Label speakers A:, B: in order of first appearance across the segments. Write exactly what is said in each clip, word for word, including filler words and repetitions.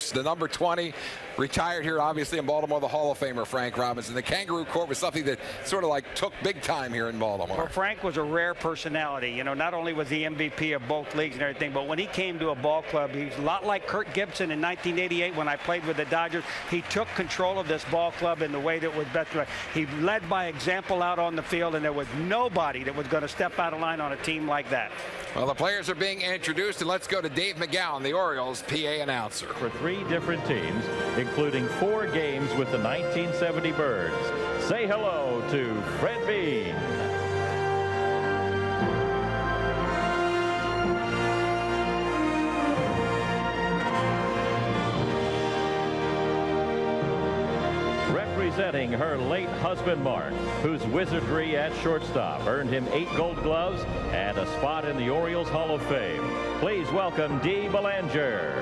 A: The number twenty, retired here, obviously, in Baltimore, the Hall of Famer, Frank Robinson. The Kangaroo Court was something that sort of like took big time here in Baltimore.
B: Well, Frank was a rare personality. You know, not only was he M V P of both leagues and everything, but when he came to a ball club, he's a lot like Kirk Gibson in nineteen eighty-eight when I played with the Dodgers. He took control of this ball club in the way that was best. He led by example out on the field, and there was nobody that was going to step out of line on a team like that.
A: Well, the players are being introduced, and let's go to Dave McGowan, the Orioles P A announcer.
C: For three different teams, including four games with the nineteen seventy Birds. Say hello to Fred Bean. Representing her late husband Mark, whose wizardry at shortstop earned him eight Gold Gloves and a spot in the Orioles Hall of Fame. Please welcome Dee Belanger.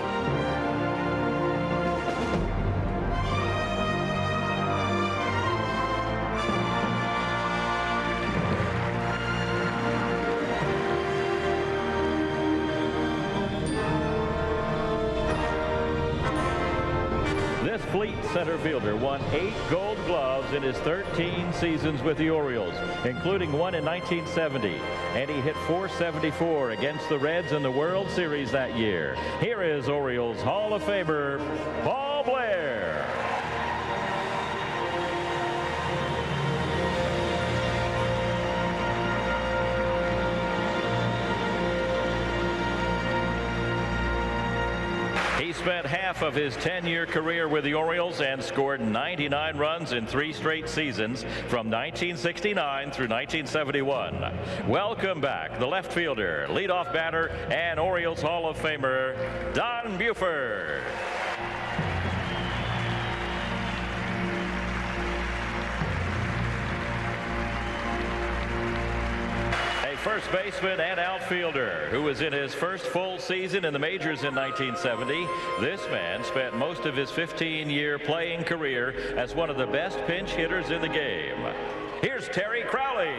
C: This fleet center fielder won eight Gold Gloves in his thirteen seasons with the Orioles, including one in nineteen seventy. And he hit four seventy-four against the Reds in the World Series that year. Here is Orioles Hall of Famer Paul Blair. He spent half of his ten-year career with the Orioles and scored ninety-nine runs in three straight seasons from nineteen sixty-nine through nineteen seventy-one. Welcome back, the left fielder, leadoff batter, and Orioles Hall of Famer, Don Buford. First baseman and outfielder who was in his first full season in the majors in nineteen seventy. This man spent most of his fifteen-year playing career as one of the best pinch hitters in the game. Here's Terry Crowley.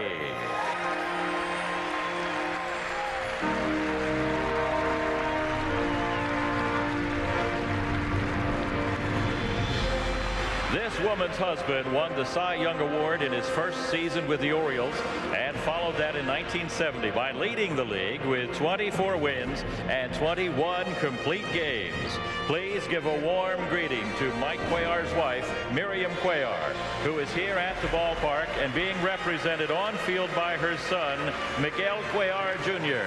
C: This woman's husband won the Cy Young Award in his first season with the Orioles and followed that in nineteen seventy by leading the league with twenty-four wins and twenty-one complete games. Please give a warm greeting to Mike Cuellar's wife, Miriam Cuellar, who is here at the ballpark and being represented on field by her son, Miguel Cuellar Junior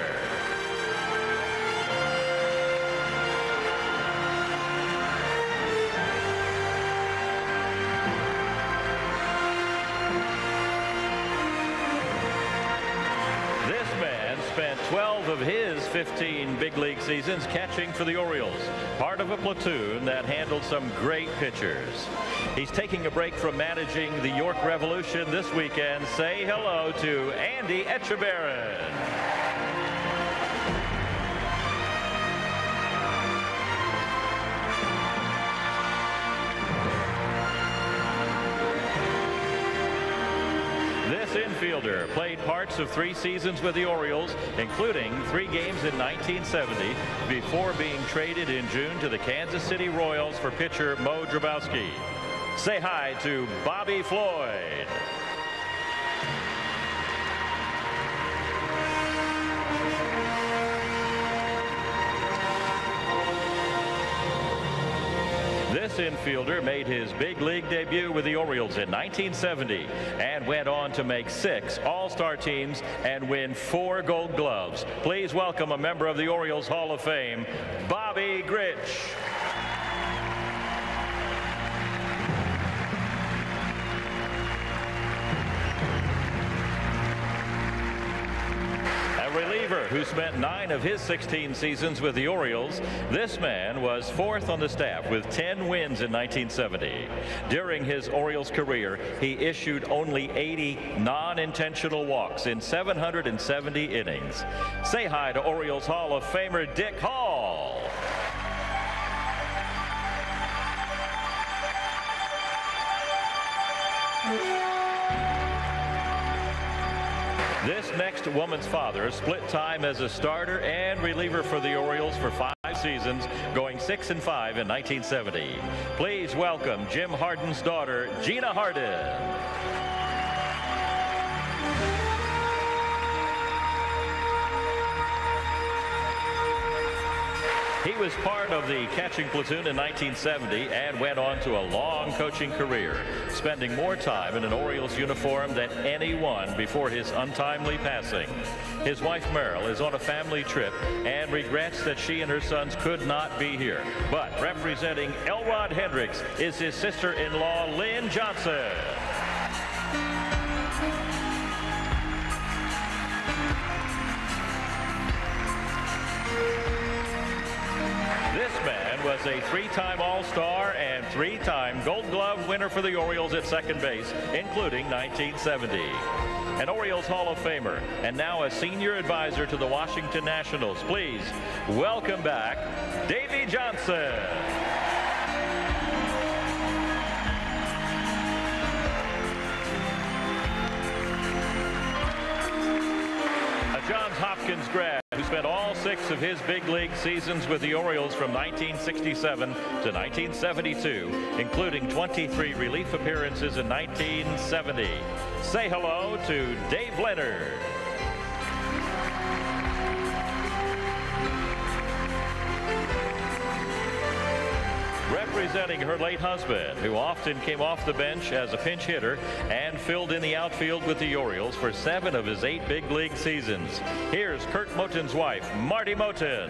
C: Spent twelve of his fifteen big league seasons catching for the Orioles, part of a platoon that handled some great pitchers. He's taking a break from managing the York Revolution this weekend. Say hello to Andy Etchebarren. This infielder played parts of three seasons with the Orioles, including three games in nineteen seventy, before being traded in June to the Kansas City Royals for pitcher Mo Drabowsky. Say hi to Bobby Floyd. This infielder made his big league debut with the Orioles in nineteen seventy and went on to make six All-Star teams and win four Gold Gloves. Please welcome a member of the Orioles Hall of Fame, Bobby Grich. Reliever who spent nine of his sixteen seasons with the Orioles. This man was fourth on the staff with ten wins in nineteen seventy. During his Orioles career, he issued only eighty non-intentional walks in seven hundred seventy innings. Say hi to Orioles Hall of Famer Dick Hall. This next woman's father split time as a starter and reliever for the Orioles for five seasons, going six and five in nineteen seventy. Please welcome Jim Harden's daughter, Gina Harden. He was part of the catching platoon in nineteen seventy and went on to a long coaching career, spending more time in an Orioles uniform than anyone before his untimely passing. His wife Merrill is on a family trip and regrets that she and her sons could not be here. But representing Elrod Hendricks is his sister-in-law, Lynn Johnson. This man was a three-time All-Star and three-time Gold Glove winner for the Orioles at second base, including nineteen seventy. An Orioles Hall of Famer and now a senior advisor to the Washington Nationals. Please welcome back Davey Johnson. A Johns Hopkins grad who spent all six of his big league seasons with the Orioles from nineteen sixty-seven to nineteen seventy-two, including twenty-three relief appearances in nineteen seventy. Say hello to Dave Leonard. Representing her late husband, who often came off the bench as a pinch hitter and filled in the outfield with the Orioles for seven of his eight big league seasons. Here's Kurt Moton's wife, Marty Moton.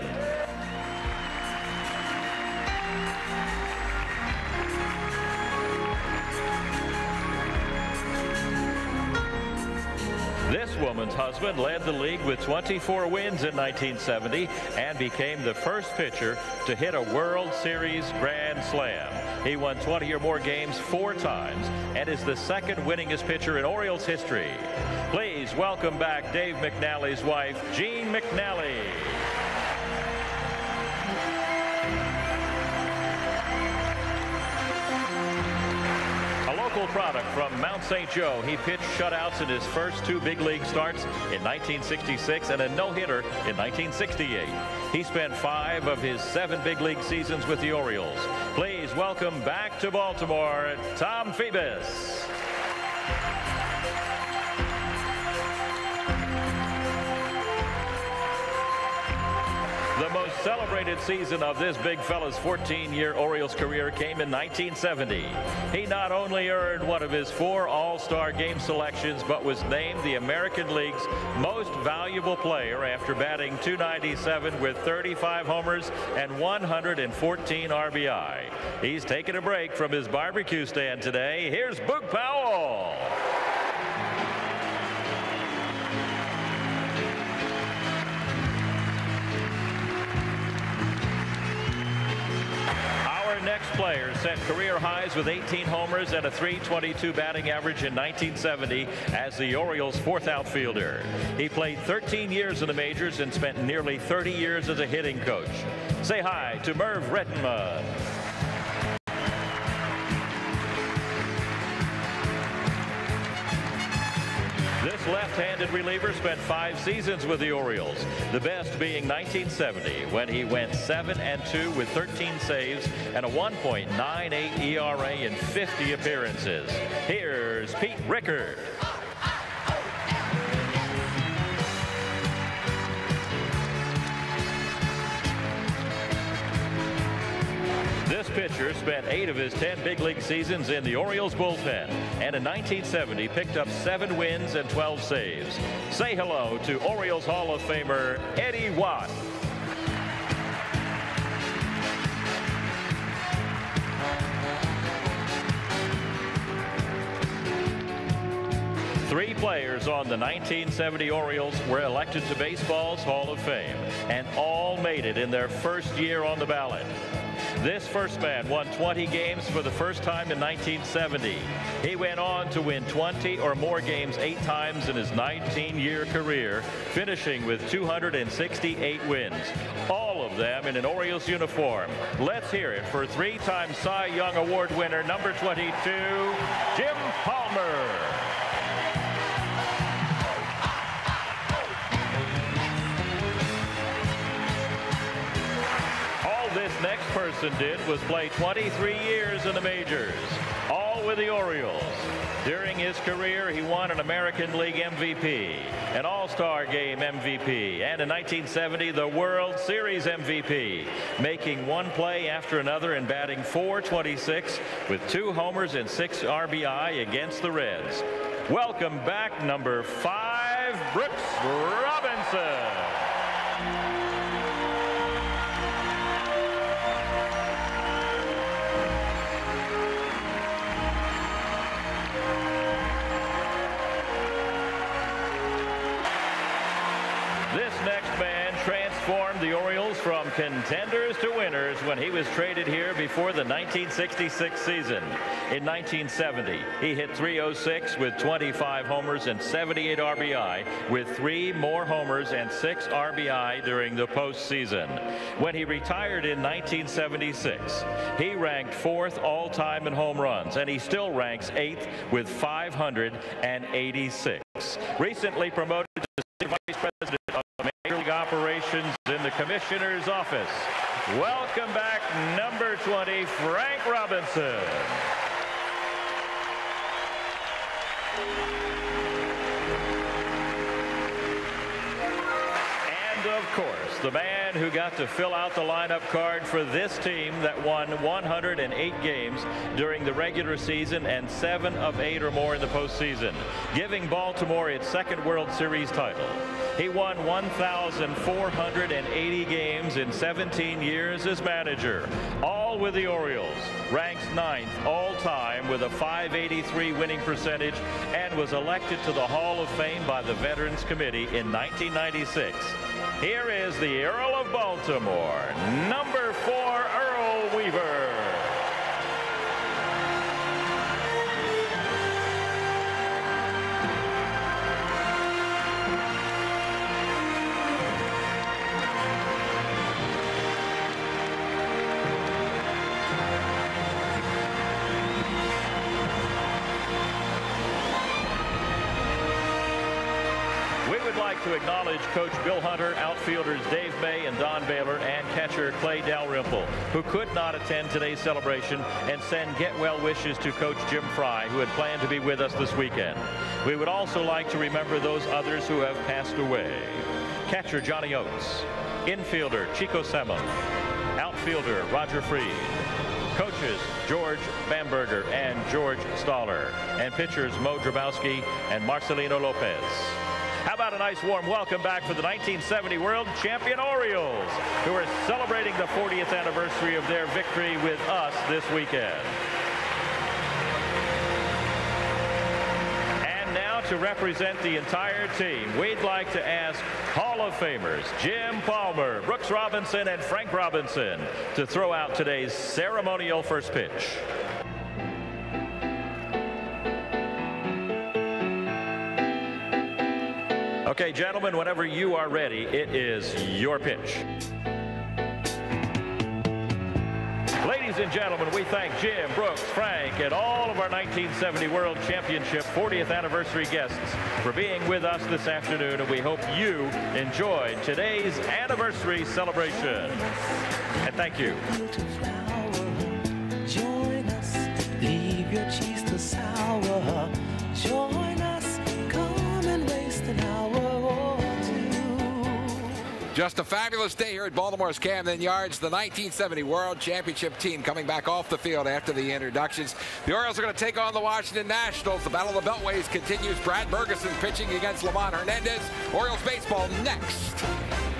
C: This woman's husband led the league with twenty-four wins in nineteen seventy and became the first pitcher to hit a World Series Grand Slam. He won twenty or more games four times and is the second winningest pitcher in Orioles history. Please welcome back Dave McNally's wife, Jean McNally. Local product from Mount Saint Joe. He pitched shutouts in his first two big league starts in nineteen sixty-six and a no-hitter in nineteen sixty-eight. He spent five of his seven big league seasons with the Orioles. Please welcome back to Baltimore, Tom Phoebus. The most celebrated season of this big fella's fourteen-year Orioles career came in nineteen seventy. He not only earned one of his four All-Star game selections, but was named the American League's most valuable player after batting two ninety-seven with thirty-five homers and one hundred fourteen R B I. He's taking a break from his barbecue stand today. Here's Boog Powell. Next player set career highs with eighteen homers and a three twenty-two batting average in nineteen seventy as the Orioles' fourth outfielder. He played thirteen years in the majors and spent nearly thirty years as a hitting coach. Say hi to Merv Rettenmund. This left-handed reliever spent five seasons with the Orioles, the best being nineteen seventy, when he went seven and two with thirteen saves and a one point nine eight E R A in fifty appearances. Here's Pete Rickard. This pitcher spent eight of his ten big league seasons in the Orioles bullpen, and in nineteen seventy picked up seven wins and twelve saves. Say hello to Orioles Hall of Famer Eddie Watt. Three players on the nineteen seventy Orioles were elected to baseball's Hall of Fame, and all made it in their first year on the ballot. This first man won twenty games for the first time in nineteen seventy. He went on to win twenty or more games eight times in his nineteen-year career, finishing with two hundred sixty-eight wins, all of them in an Orioles uniform. Let's hear it for three-time Cy Young Award winner, number twenty-two, Jim Palmer. person did was play twenty-three years in the majors, all with the Orioles. During his career, he won an American League M V P, an All-Star Game M V P, and in nineteen seventy, the World Series M V P, making one play after another and batting four twenty-six with two homers and six R B I against the Reds. Welcome back, number five, Brooks Robinson. This next man transformed the Orioles from contenders to winners when he was traded here before the nineteen sixty-six season. In nineteen seventy, he hit three oh six with twenty-five homers and seventy-eight R B I, with three more homers and six R B I during the postseason. When he retired in nineteen seventy-six, he ranked fourth all-time in home runs, and he still ranks eighth with five hundred eighty-six. Recently promoted to Vice President of Major League Operations in the Commissioner's office. Welcome back, number twenty, Frank Robinson. And of course, the man who got to fill out the lineup card for this team that won one hundred eight games during the regular season and seven of eight or more in the postseason, giving Baltimore its second World Series title. He won one thousand four hundred eighty games in seventeen years as manager, all with the Orioles, ranks ninth all-time with a five eighty-three winning percentage, and was elected to the Hall of Fame by the Veterans Committee in nineteen ninety-six. Here is the Earl of Baltimore, number four, Earl Weaver. To acknowledge Coach Bill Hunter, outfielders Dave May and Don Baylor, and catcher Clay Dalrymple, who could not attend today's celebration, and send get well wishes to Coach Jim Fry, who had planned to be with us this weekend. We would also like to remember those others who have passed away. Catcher Johnny Oates, infielder Chico Salmon, outfielder Roger Freed, coaches George Bamberger and George Stoller, and pitchers Mo Drabowski and Marcelino Lopez. How about a nice warm welcome back for the nineteen seventy World Champion Orioles, who are celebrating the fortieth anniversary of their victory with us this weekend. And now to represent the entire team, we'd like to ask Hall of Famers Jim Palmer, Brooks Robinson, and Frank Robinson to throw out today's ceremonial first pitch. Okay, gentlemen, whenever you are ready, it is your pitch. Ladies and gentlemen, we thank Jim, Brooks, Frank, and all of our nineteen seventy World Championship fortieth anniversary guests for being with us this afternoon, and we hope you enjoyed today's anniversary celebration. And thank you.
D: Join us, leave your cheese to sour. Join us, come and waste an hour or two.
A: Just a fabulous day here at Baltimore's Camden Yards. The nineteen seventy World Championship team coming back off the field after the introductions. The Orioles are going to take on the Washington Nationals. The Battle of the Beltways continues. Brad Bergeson pitching against Lamont Hernandez. Orioles baseball next.